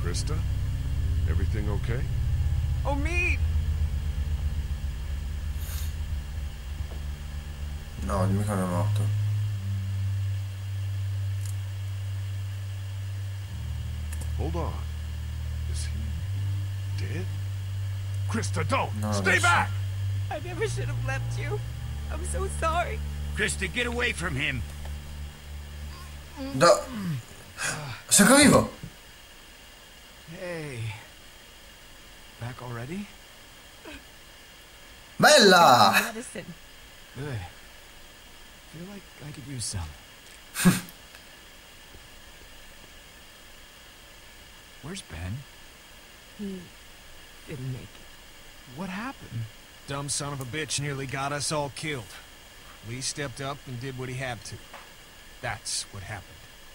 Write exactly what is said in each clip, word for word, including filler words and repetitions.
Krista? Everything okay? Omid! No, dimmi che non è morto. Hold on. Is he dead? Krista, don't! No, Stay adesso. back! I never should have left you. I'm so sorry. Krista, get away from him. Da... Sei ancora vivo? Hey. Back already? Bella! Medicine. Good. Feel like I could use some. Where's Ben? He didn't make it. What happened? Dumb son of a bitch nearly got us all killed. Lee stepped up and did what he had to. That's what happened.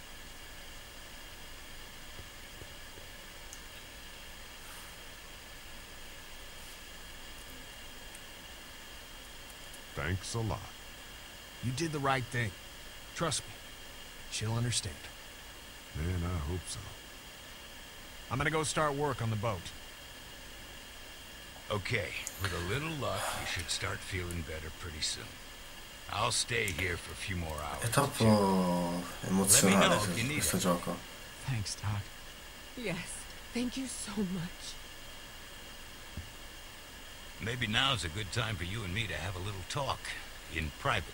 Thanks a lot. You did the right thing. Trust me. She'll understand. Man, I hope so. I'm gonna go start work on the boat. Okay, with a little luck, you should start feeling better pretty soon. I'll stay here for a few more hours. È troppo emozionale if you need questo it. gioco. Thanks, Doc. Yes. Thank you so much. Maybe now's a good time for you and me to have a little talk, in private.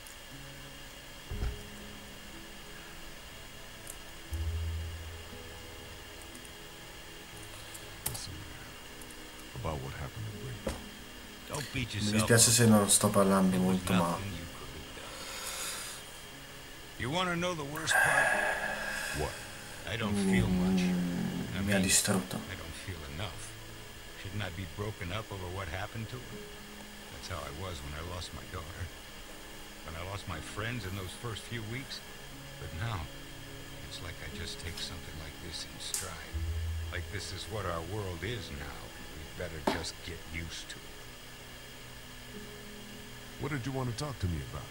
Listen, about what happened to Lee. Don't beat Mi yourself dispiace up. se non sto parlando It was molto, ma nothing you could have done. You want to know the worst part? What? I don't feel much. I mi ha mean, distrutto. I don't feel enough. Shouldn't I be broken up over what happened to her? That's how I was when I lost my daughter. When I lost my friends in those first few weeks. But now, it's like I just take something like this in stride. Like this is what our world is now. We'd better just get used to it. What did you want to talk to me about?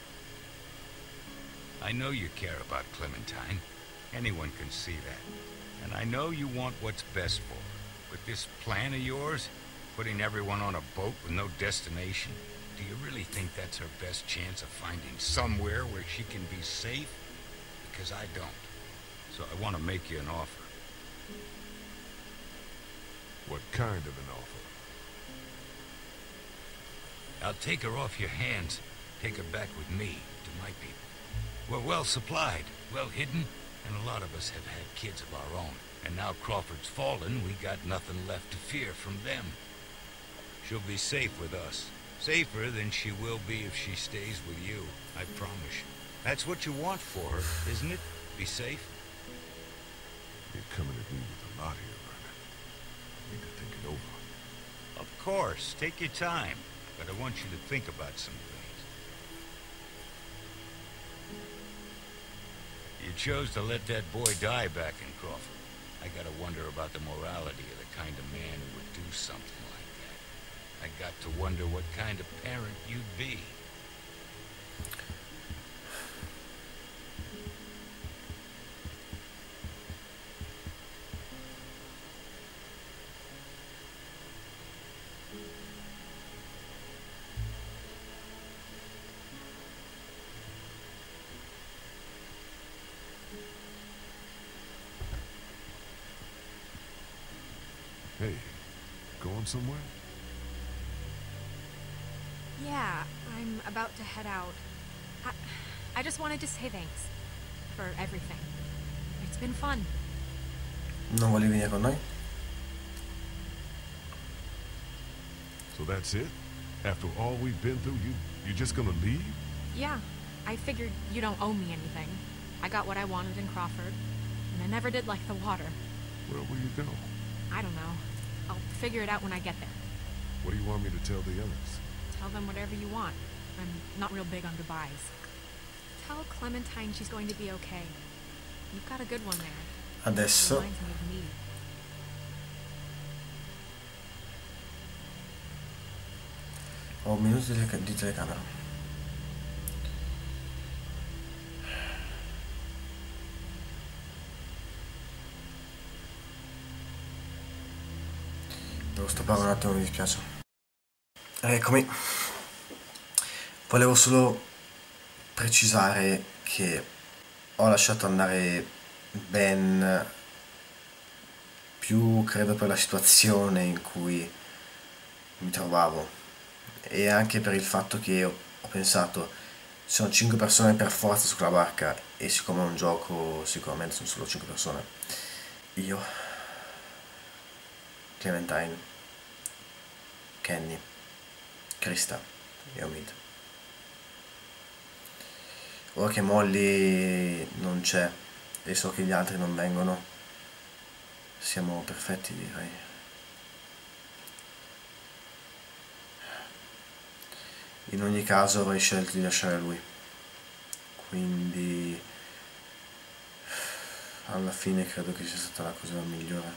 I know you care about Clementine. Anyone can see that. And I know you want what's best for her. But this plan of yours, putting everyone on a boat with no destination, do you really think that's her best chance of finding somewhere where she can be safe? Because I don't. So I want to make you an offer. What kind of an offer? I'll take her off your hands, take her back with me to my people. We're well supplied, well hidden, and a lot of us have had kids of our own. And now Crawford's fallen, we got nothing left to fear from them. She'll be safe with us. Safer than she will be if she stays with you, I promise you. That's what you want for her, isn't it? Be safe? You're coming at me with a lot here, Vernon. I need to think it over. Of course, take your time. But I want you to think about some things. You chose to let that boy die back in Crawford. I gotta wonder about the morality of the kind of man who would do something like that. I got to wonder what kind of parent you'd be. Hey, going somewhere? Yeah, I'm about to head out. I, I just wanted to say thanks for everything. It's been fun. Non volevi venire con noi? So that's it? After all we've been through, you you just gonna leave? Yeah, I figured you don't owe me anything. I got what I wanted in Crawford, and I never did like the water. Where will you go? I don't know. I'll figure it out when I get there. What do you want me to tell the others? Tell them whatever you want. I'm not real big on goodbyes. Tell Clementine she's going to be okay. You've got a good one there. Adesso Reminds me of me. ho un minuto di, tele di telecamera. Devo stoppare un attimo, mi dispiace. Eccomi. Volevo solo precisare che ho lasciato andare Ben più credo per la situazione in cui mi trovavo e anche per il fatto che ho, ho pensato ci sono cinque persone per forza su quella barca e siccome è un gioco sicuramente sono solo cinque persone, io, Clementine, Kenny, Krista e Omid. Ora che Molly non c'è e so che gli altri non vengono, siamo perfetti, direi. In ogni caso avrei scelto di lasciare lui, quindi alla fine credo che sia stata la cosa migliore.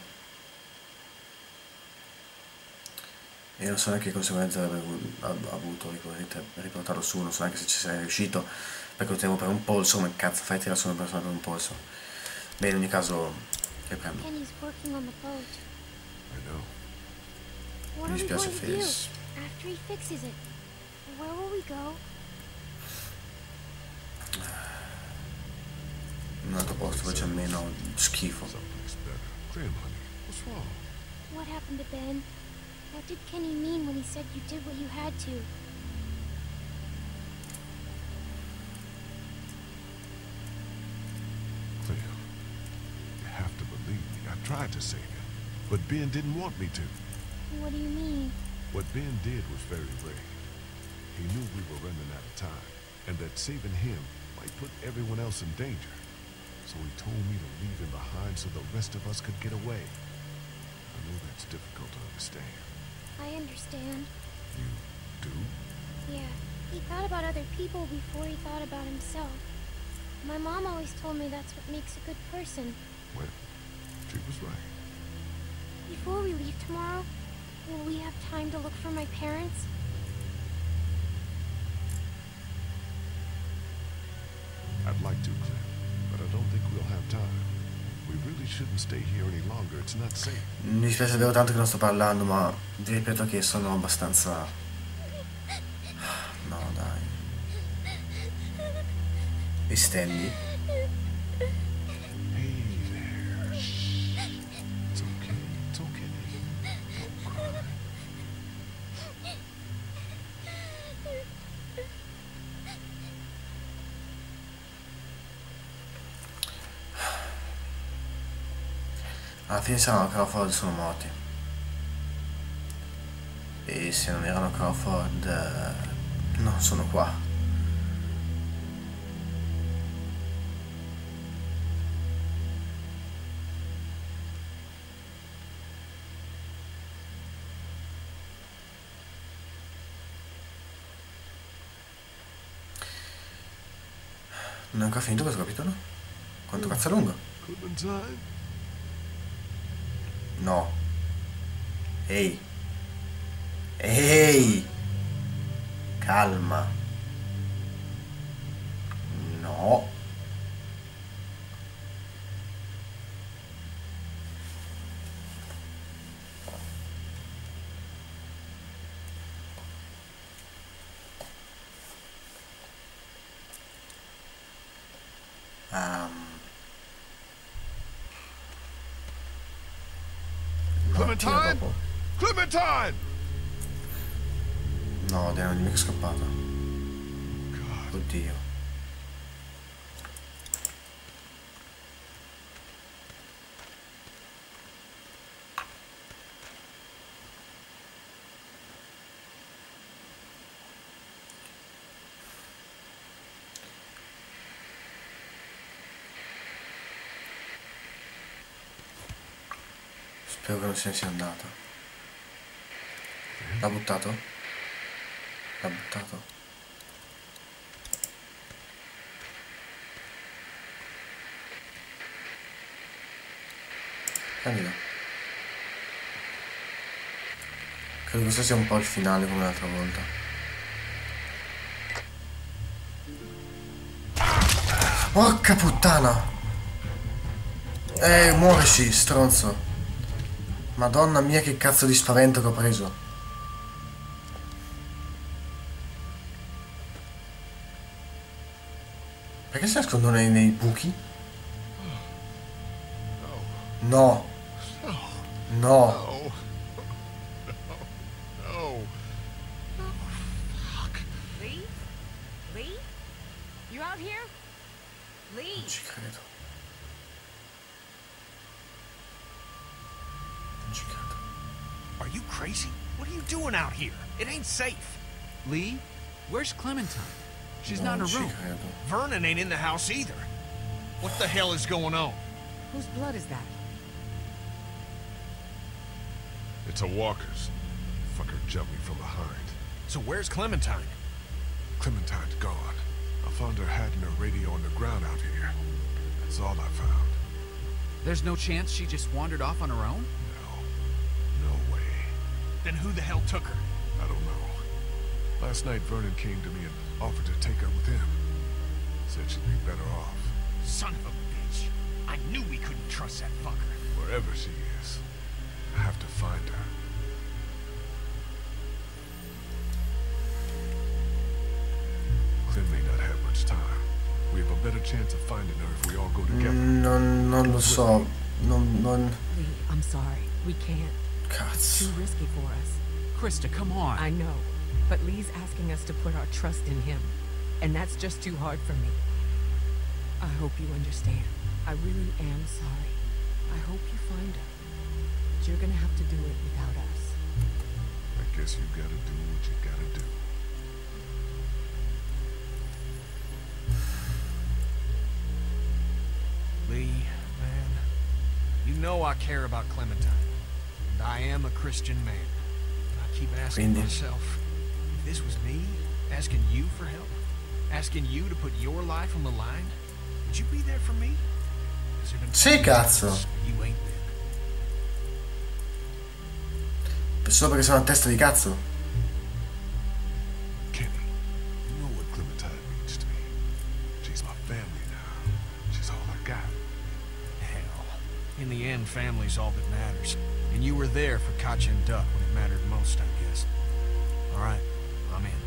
E non so neanche che conseguenze avrebbe avuto riportarlo su, non so neanche se ci sarei riuscito, perché lo tenevo per un polso, ma cazzo fai tirare su una persona per un polso. Beh, in ogni caso, riprendo. Kenny's working on the boat. I know. What Mi are we dispiace, going to do Face. after he fixes it? Where will we go? Un altro posto dove c'è meno schifo. Someplace better. Clem, honey, what's wrong? What happened to Ben? What did Kenny mean when he said you did what you had to? Clem, you have to believe me. I tried to save him, but Ben didn't want me to. What do you mean? What Ben did was very brave. He knew we were running out of time, and that saving him might put everyone else in danger. So he told me to leave him behind so the rest of us could get away. I know that's difficult to understand. I understand. You do? Yeah, he thought about other people before he thought about himself. My mom always told me that's what makes a good person. Well, she was right. Before we leave tomorrow, will we have time to look for my parents? I'd like to, Clem, but I don't think we'll have time. We really shouldn't stay here any longer. It's not safe. Mi dispiace davvero tanto che non sto parlando, ma vi ripeto che sono abbastanza... No, dai. Ristendi. Hey there. Shh. It's okay. It's okay. Don't cry. Alla fine saranno Crawford, sono morti. E se non erano Crawford, eh, non sono qua. Non è ancora finito questo capitolo? Quanto cazzo è lungo? Clementine? No. Ehi. Ehi. Calma. No. Um. Clementine? Clementine! No, dai, non è mica scappata. God. Oddio. Spero che non se ne sia andata. L'ha buttato? L'ha buttato? Prendilo. Credo che questo sia un po' il finale come l'altra volta. Porca puttana! Eh, muorisci, stronzo. Madonna mia, che cazzo di spavento che ho preso. Perché si nascondono nei, nei buchi? No. No. No. No. Fuck. Lee? Lee? You out here? Lee? Non ci credo. Non ci credo. Are you crazy? What are you doing out here? It ain't safe. Lee, where's Clementine? She's Non not in ci her room. credo. Vernon ain't in the house either. What the hell is going on? Whose blood is that? It's a Walker's. Fucker jumped me from behind. So where's Clementine? Clementine's gone. I found her hat and her radio on the ground out here. That's all I found. There's no chance she just wandered off on her own? No. No way. Then who the hell took her? I don't know. Last night Vernon came to me and offered to take her with him. Said she'd be better off. Son of a bitch. I knew we couldn't trust that fucker. Wherever she is, I have to find her. Clem may not have much time. We have a better chance of finding her if we all go together. Non, non lo so. Non, non... Lee, I'm sorry. We can't. Cazzo. Too risky for us. Krista, come on. I know. But Lee's asking us to put our trust in him. And that's just too hard for me. I hope you understand. I really am sorry. I hope you find her. But you're gonna have to do it without us. I guess you gotta do what you gotta do. Lee, man, you know I care about Clementine. And I am a Christian man. I keep asking Quindi. myself, if this was me, asking you for help, asking you to put your life on the line, would you be there for me? Has there been Sì, cazzo. times you ain't been? Solo perché sono una testa di cazzo. Kenny, you know what Clementine means to me. She's my family now. She's all I got. Hell, in the end, family's all that matters. And you were there for Katja and Duck when it mattered most, I guess. All right, I'm in.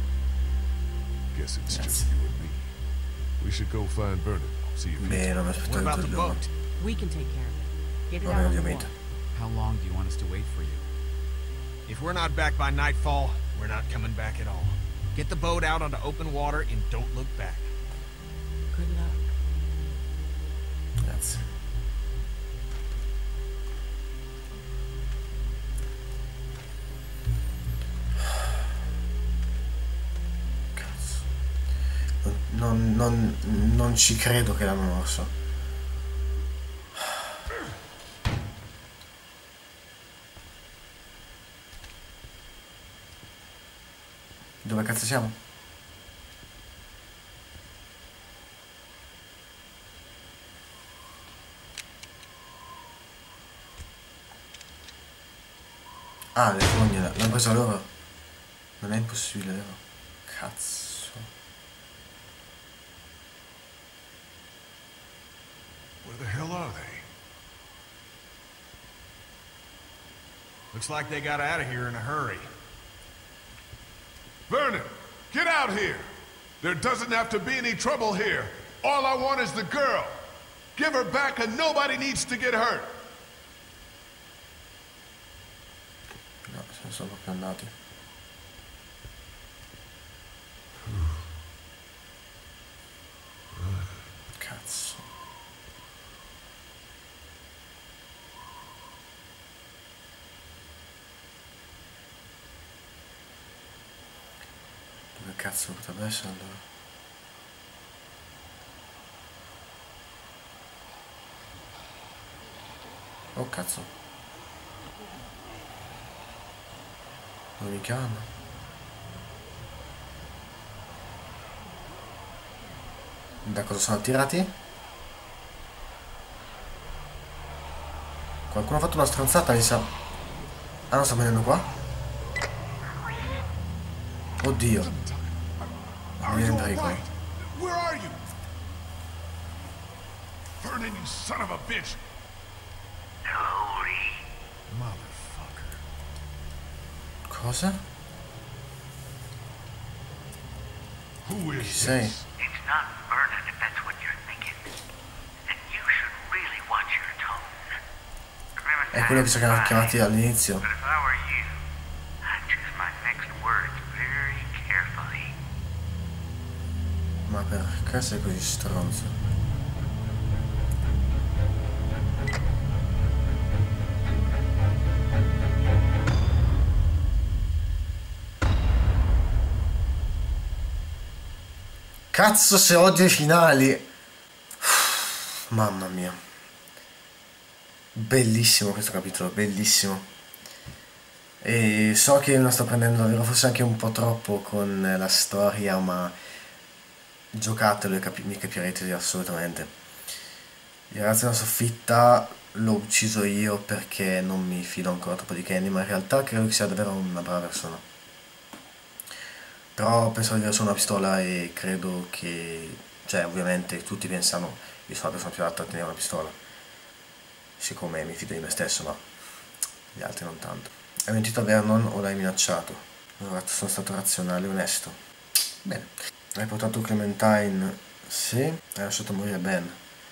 Guess it's Yes. just you and me. We should go find Vernon. See if he's... Beh, non mi What aspettavo about tutto the il giorno. boat? We can take care of it. Get it Va out bene, on the ovviamente. water. How long do you want us to wait for you? If we're not back by nightfall, we're not coming back at all. Get the boat out onto open water and don't look back. Good luck. Grazie. Cazzo. Non, non, non ci credo che l'hanno morso. Dove cazzo siamo? Ah, le fogne, l'hanno presa loro. Non è impossibile, vero? Cazzo. Where the hell are they? Looks like they got out of here in a hurry. Vernon, get out here! There doesn't have to be any trouble here. All I want is the girl. Give her back and nobody needs to get hurt. No, se ne sono proprio andati. Cazzo. Dove cazzo potrebbe essere allora? Oh cazzo. Non mi chiama. Da cosa sono attirati? Qualcuno ha fatto una stronzata, mi sa. Ah, non sta venendo qua? Oddio. Are Mi you viene in pericolo. alright? Where are you? Vernon, you son of a bitch! Hello, Lee. Motherfucker. Cosa? Who is Chi sei? this? It's not Vernon, if that's what you're thinking. And you should really watch your tone. È quello che ci ha chiamati all'inizio. But if I were you, I'd choose my next words very carefully. Ma perché sei così stronzo? Cazzo se odio i finali. Mamma mia. Bellissimo questo capitolo, bellissimo. E so che lo sto prendendo davvero forse anche un po' troppo con la storia, ma giocatelo e capi- mi capirete assolutamente. Il ragazzo della soffitta l'ho ucciso io perché non mi fido ancora troppo di Kenny, ma in realtà credo che sia davvero una brava persona. Però penso di avere solo una pistola e credo che, cioè ovviamente tutti pensano io sono la persona più adatta a tenere una pistola, siccome mi fido di me stesso, ma gli altri non tanto. Hai mentito a Vernon o l'hai minacciato? Allora, sono stato razionale e onesto. Bene. Hai portato Clementine? Sì. Hai lasciato morire Ben?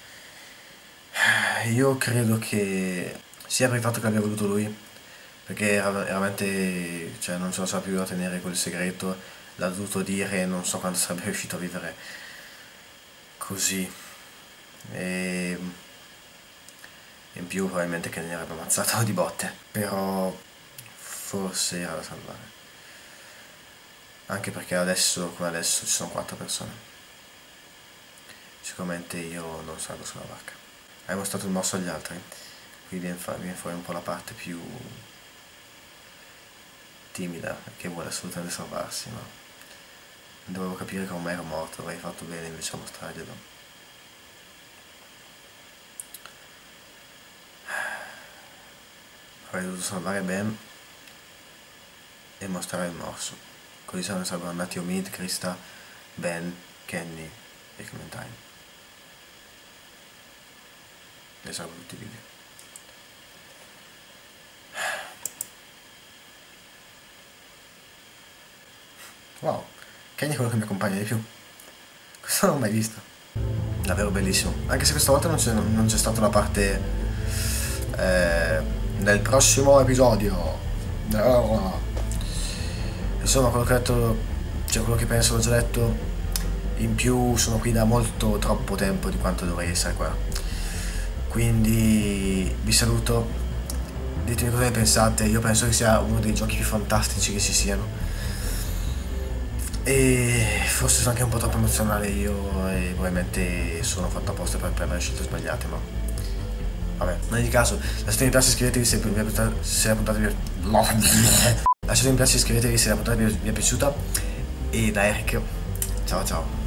Io credo che sia per il fatto che l'abbia voluto lui, perché era veramente, cioè non ce la sapeva più a tenere quel segreto, l'ha dovuto dire e non so quanto sarebbe riuscito a vivere così. E in più probabilmente che ne avrebbe ammazzato di botte, però forse era da salvare, anche perché adesso come adesso ci sono quattro persone, sicuramente io non salgo sulla barca. Hai mostrato il morso agli altri, qui viene, fa- viene fuori un po' la parte più timida che vuole assolutamente salvarsi, ma dovevo capire che ormai ero morto, avrei fatto bene invece a mostrarglielo. Avrei dovuto salvare Ben e mostrare il morso, così se ne sarebbero andati Omid, Krista, Ben, Kenny e Clementine. E sarebbero tutti vivi. Wow, Kenny è quello che mi accompagna di più. Questo non l'ho mai visto. Davvero bellissimo. Anche se questa volta non c'è, non c'è stata la parte eh, nel prossimo episodio. Insomma, quello che ho detto, cioè quello che penso l'ho già detto. In più sono qui da molto troppo tempo di quanto dovrei essere qua. Quindi vi saluto. Ditemi cosa ne pensate. Io penso che sia uno dei giochi più fantastici che ci siano. E forse sono anche un po' troppo emozionale io e probabilmente sono fatto apposta per prendere scelte sbagliate, ma vabbè, in ogni caso lasciate mi piace, iscrivetevi se, se la puntata vi è... lasciate mi piace, iscrivetevi se la puntata vi è piaciuta e da Eric, ciao ciao.